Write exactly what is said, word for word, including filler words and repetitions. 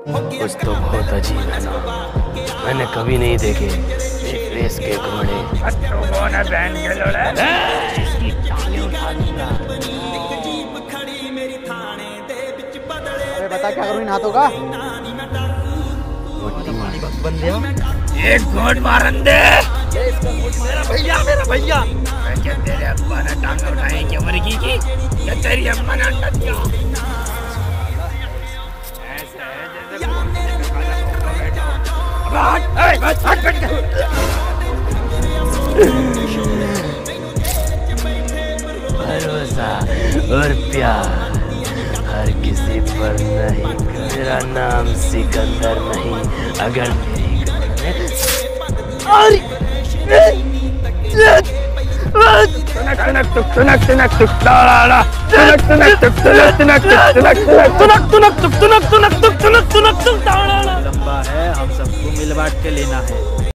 कुछ तो बहुत अजीब है ना, मैंने कभी नहीं देखे एक रेस के घोड़े। इसकी टांगें उठा दूंगा। अरे बता क्या करूं इन हाथों का? एक घोट मारन दे। मेरा भैया मेरा भैया मैं क्या तेरे अब्बा ने टांग उठाई क्या वर्गी की या तेरी अम्मा ने अंडा दिया? ऐसे है जैसे हट हट हट हट भरोसा और प्यार हर किसी पर नहीं। मेरा नाम सिकंदर नहीं, अगर मेरी तुनक तुनक तुक तुनक तुनक तुक ताला तुनक तुनक तुक तुनक तुनक तुनक तुनक तुनक तुक तुनक तुनक तुक तुनक तुनक तुक ताला। लंबा है, हम सबको मिल बांट के लेना है।